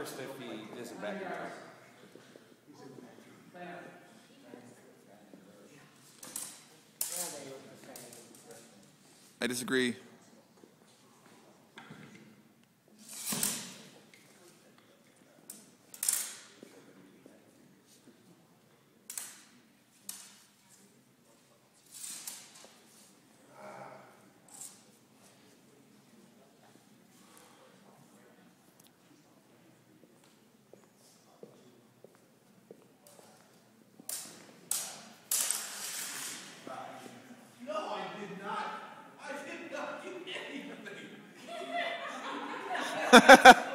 worst if he isn't back in time. I disagree. I did not do anything.